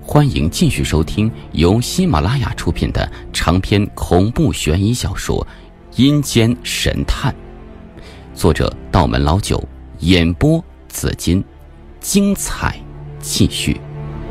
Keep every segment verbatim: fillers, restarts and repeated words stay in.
欢迎继续收听由喜马拉雅出品的长篇恐怖悬疑小说《阴间神探》，作者道门老九，演播紫金，精彩继续。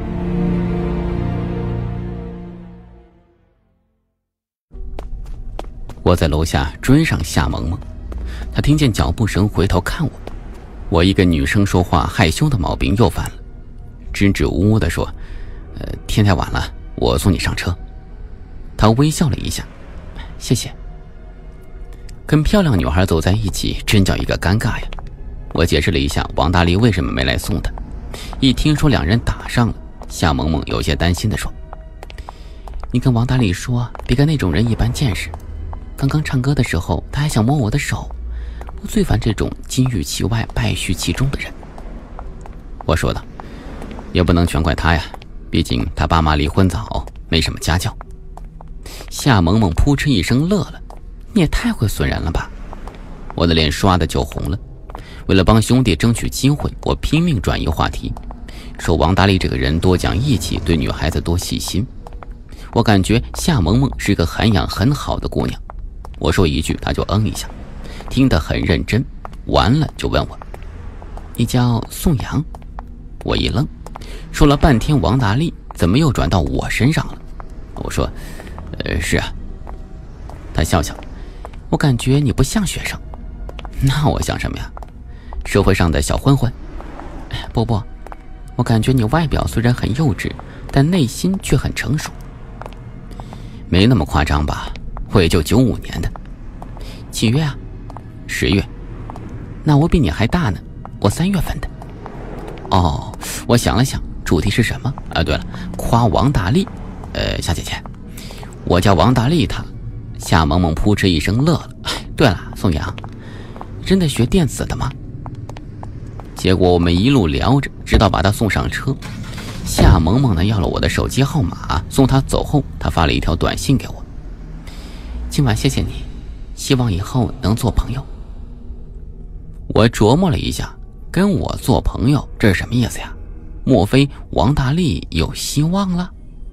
我在楼下追上夏萌萌，她听见脚步声回头看我，我一个女生说话害羞的毛病又犯了，支支吾吾地说：呃，天太晚了，我送你上车。她微笑了一下，谢谢。跟漂亮女孩走在一起真叫一个尴尬呀。我解释了一下王大力为什么没来送她，一听说两人打上了，夏萌萌有些担心地说：你跟王大力说别跟那种人一般见识，刚刚唱歌的时候他还想摸我的手，我最烦这种金玉其外败絮其中的人。我说道，也不能全怪他呀，毕竟他爸妈离婚早，没什么家教。夏萌萌扑哧一声乐了，你也太会损人了吧。我的脸刷的就红了，为了帮兄弟争取机会，我拼命转移话题，说王大力这个人多讲义气，对女孩子多细心。我感觉夏萌萌是个涵养很好的姑娘，我说一句她就嗯一下，听得很认真。完了就问我，你叫宋阳？我一愣，说了半天王大力，怎么又转到我身上了？我说呃，是啊。他笑笑，我感觉你不像学生。那我像什么呀？社会上的小混混？不不，我感觉你外表虽然很幼稚，但内心却很成熟。没那么夸张吧，我也就九五年的。几月啊？十月。那我比你还大呢，我三月份的。哦，我想了想，主题是什么？啊，对了，夸王大力。呃，夏姐姐，我叫王大力他。夏萌萌扑哧一声乐了。对了，宋阳，真的学电子的吗？结果我们一路聊着，直到把他送上车。夏萌萌呢要了我的手机号码，送他走后，他发了一条短信给我：今晚谢谢你，希望以后能做朋友。我琢磨了一下，跟我做朋友这是什么意思呀？莫非王大力有希望了？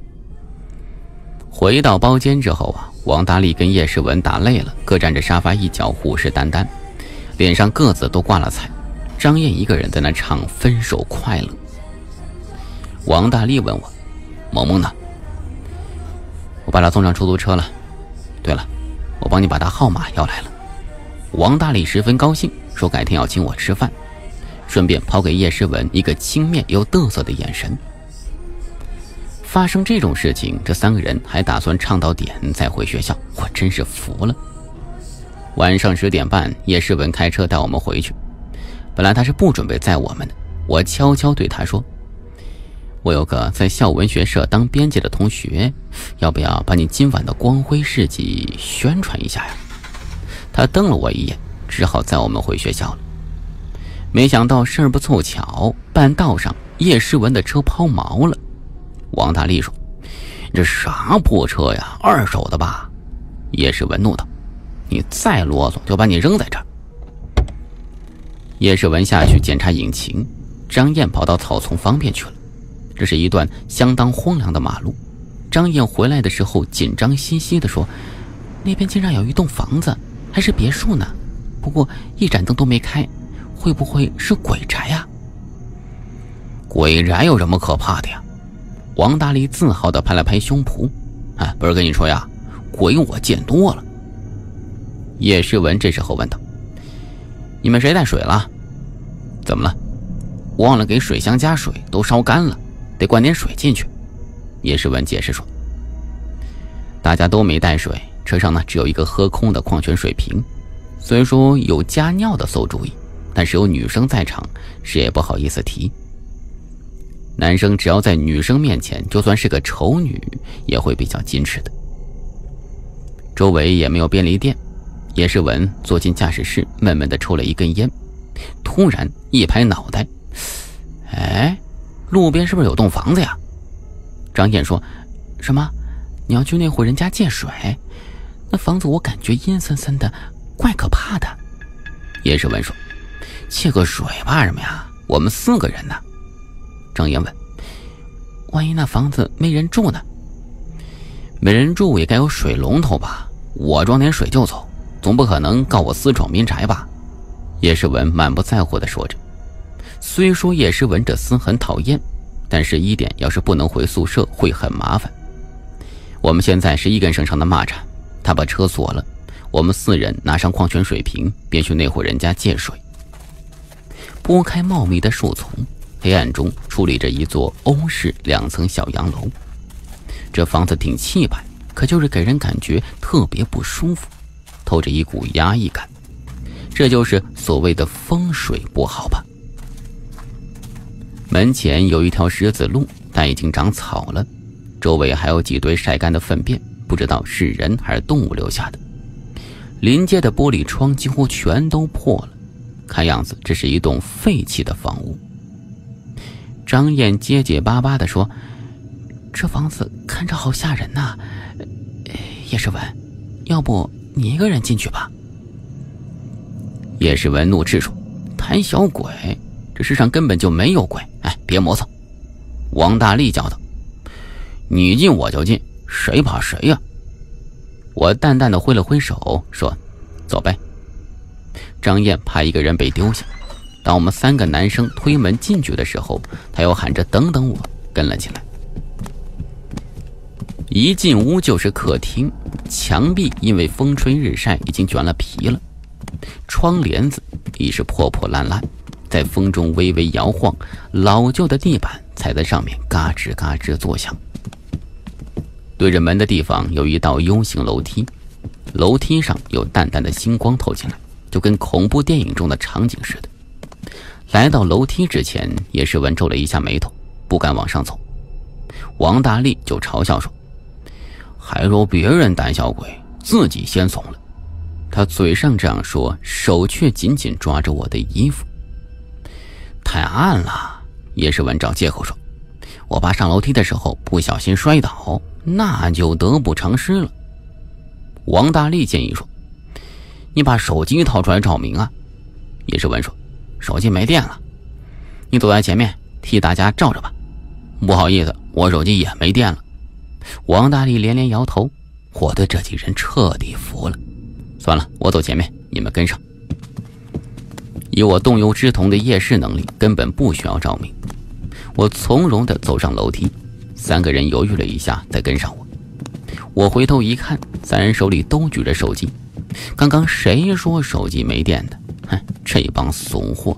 回到包间之后啊，王大力跟叶诗文打累了，各站着沙发一角，虎视眈眈，脸上各自都挂了彩。张燕一个人在那唱《分手快乐》。王大力问我，萌萌呢？我把他送上出租车了。对了，我帮你把他号码要来了。王大力十分高兴，说改天要请我吃饭，顺便抛给叶诗文一个轻蔑又得瑟的眼神。发生这种事情，这三个人还打算唱到点再回学校，我真是服了。晚上十点半，叶诗文开车带我们回去。本来他是不准备载我们的，我悄悄对他说，我有个在校文学社当编辑的同学，要不要把你今晚的光辉事迹宣传一下呀？他瞪了我一眼，只好载我们回学校了。没想到事儿不凑巧，半道上叶诗文的车抛锚了。王大力说，这啥破车呀，二手的吧？叶诗文怒道，你再啰嗦就把你扔在这儿。叶诗文下去检查引擎，张燕跑到草丛方面去了。这是一段相当荒凉的马路。张燕回来的时候紧张兮兮地说，那边竟然有一栋房子，还是别墅呢，不过一盏灯都没开，会不会是鬼宅呀？鬼宅有什么可怕的呀？王大力自豪地拍了拍胸脯，哎，不是跟你说呀，鬼我见多了。叶诗文这时候问道，你们谁带水了？怎么了？忘了给水箱加水，都烧干了，得灌点水进去。叶诗文解释说，大家都没带水，车上呢只有一个喝空的矿泉水瓶。虽说有加尿的馊主意，但是有女生在场，谁也不好意思提。男生只要在女生面前，就算是个丑女也会比较矜持的。周围也没有便利店，叶诗文坐进驾驶室，闷闷地抽了一根烟，突然一拍脑袋，哎，路边是不是有栋房子呀？张燕说，什么？你要去那户人家借水？那房子我感觉阴森森的，怪可怕的。叶诗文说，借个水怕什么呀？我们四个人呢。张燕问， 万一那房子没人住呢？没人住也该有水龙头吧？我装点水就走，总不可能告我私闯民宅吧？叶诗文满不在乎地说着。虽说叶诗文这厮很讨厌，但是一点要是不能回宿舍会很麻烦。我们现在是一根绳上的蚂蚱，他把车锁了，我们四人拿上矿泉水瓶，便去那户人家借水。拨开茂密的树丛，黑暗中矗立着一座欧式两层小洋楼。这房子挺气派，可就是给人感觉特别不舒服，透着一股压抑感。这就是所谓的风水不好吧。门前有一条石子路，但已经长草了，周围还有几堆晒干的粪便，不知道是人还是动物留下的。临街的玻璃窗几乎全都破了，看样子这是一栋废弃的房屋。张燕结结巴巴地说：“这房子看着好吓人呐、呃、叶诗文，要不你一个人进去吧？”叶诗文怒斥说：“贪小鬼，这世上根本就没有鬼，哎，别磨蹭。”王大力叫道：“你进我就进，谁怕谁呀？”我淡淡的挥了挥手说：“走呗。”张燕怕一个人被丢下，当我们三个男生推门进去的时候，他又喊着等等我，跟了进来。一进屋就是客厅，墙壁因为风吹日晒已经卷了皮了，窗帘子已是破破烂烂，在风中微微摇晃，老旧的地板踩在上面嘎吱嘎吱作响。对着门的地方有一道 U 型楼梯，楼梯上有淡淡的星光透进来，就跟恐怖电影中的场景似的。来到楼梯之前，叶诗文皱了一下眉头，不敢往上走。王大力就嘲笑说：“还说别人胆小鬼，自己先怂了。”他嘴上这样说，手却紧紧抓着我的衣服。太暗了，叶诗文找借口说：“我爸上楼梯的时候不小心摔倒，那就得不偿失了。”王大力建议说：“你把手机掏出来照明啊。”叶诗文说：“手机没电了，你走在前面替大家照着吧。”“不好意思，我手机也没电了。”王大力连连摇头，我对这几人彻底服了。算了，我走前面，你们跟上。以我动幽之瞳的夜视能力，根本不需要照明。我从容地走上楼梯，三个人犹豫了一下，再跟上我。我回头一看，三人手里都举着手机。刚刚谁说手机没电的？哼，这帮怂货！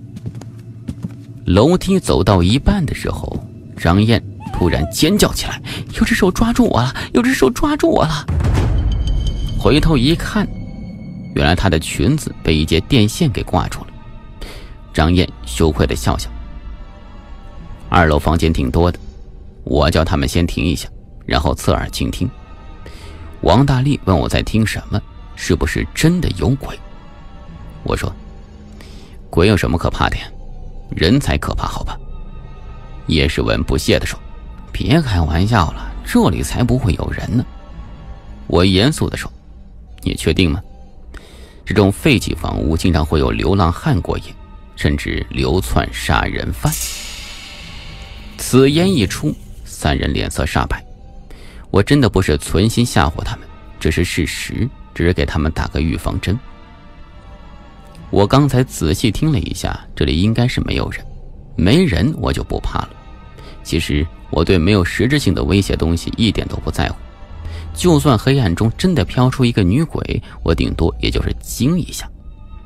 楼梯走到一半的时候，张燕突然尖叫起来：“有只手抓住我了！有只手抓住我了！”回头一看，原来她的裙子被一节电线给挂住了。张燕羞愧地笑笑。二楼房间挺多的，我叫他们先停一下，然后侧耳倾听。王大力问我在听什么，是不是真的有鬼？我说：“鬼有什么可怕的呀？人才可怕，好吧？”叶诗文不屑地说：“别开玩笑了，这里才不会有人呢。”我严肃地说：“你确定吗？这种废弃房屋经常会有流浪汉过夜，甚至流窜杀人犯。”此言一出，三人脸色煞白。我真的不是存心吓唬他们，这是事实，只是给他们打个预防针。我刚才仔细听了一下，这里应该是没有人，没人我就不怕了。其实我对没有实质性的威胁东西一点都不在乎，就算黑暗中真的飘出一个女鬼，我顶多也就是惊一下。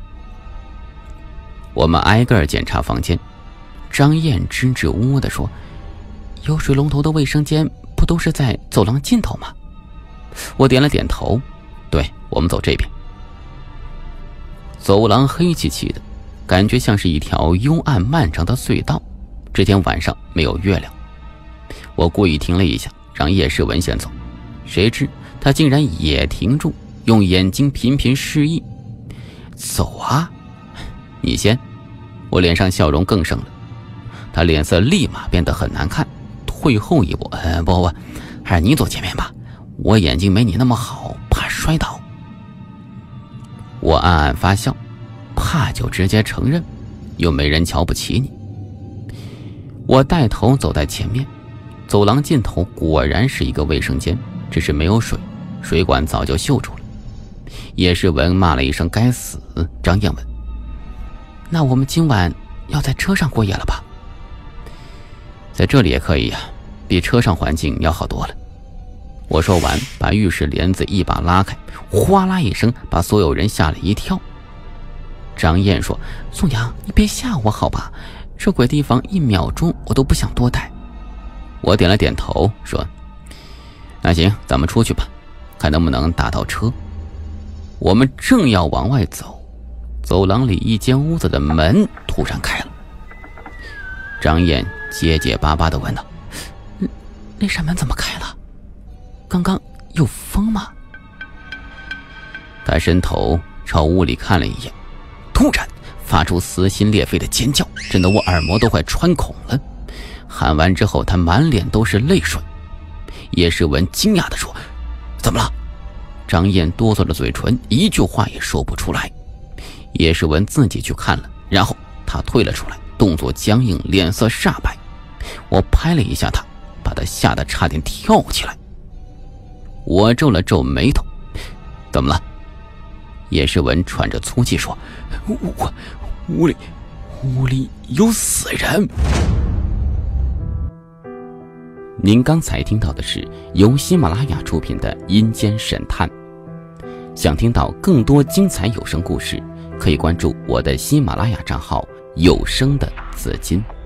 我们挨个检查房间，张燕支支吾吾地说：“有水龙头的卫生间不都是在走廊尽头吗？”我点了点头：“对，我们走这边。”走廊黑漆漆的，感觉像是一条幽暗漫长的隧道。这天晚上没有月亮，我故意停了一下，让叶诗文先走，谁知他竟然也停住，用眼睛频频示意：“走啊，你先。”我脸上笑容更盛了，他脸色立马变得很难看，退后一步：“呃，不不，还是你走前面吧，我眼睛没你那么好，怕摔倒。”我暗暗发笑，怕就直接承认，又没人瞧不起你。我带头走在前面， 走廊尽头果然是一个卫生间，只是没有水，水管早就锈住了。叶世文骂了一声该死。张燕问：那我们今晚要在车上过夜了吧？在这里也可以呀、啊，比车上环境要好多了。我说完，把浴室帘子一把拉开，哗啦一声把所有人吓了一跳。张燕说：宋阳，你别吓我好吧，这鬼地方一秒钟我都不想多待。我点了点头说：那行，咱们出去吧，看能不能打到车。我们正要往外走，走廊里一间屋子的门突然开了。张燕结结巴巴地问道：那扇门怎么开了？刚刚有风吗？他伸头朝屋里看了一眼，突然发出撕心裂肺的尖叫，震得我耳膜都快穿孔了。喊完之后，他满脸都是泪水。叶世文惊讶地说：怎么了？张燕哆嗦着嘴唇，一句话也说不出来。叶世文自己去看了，然后他退了出来，动作僵硬，脸色煞白。我拍了一下他，把他吓得差点跳起来。我皱了皱眉头：怎么了？叶世文喘着粗气说：我屋里屋里有死人。您刚才听到的是由喜马拉雅出品的《阴间神探》。想听到更多精彩有声故事，可以关注我的喜马拉雅账号有声的紫金。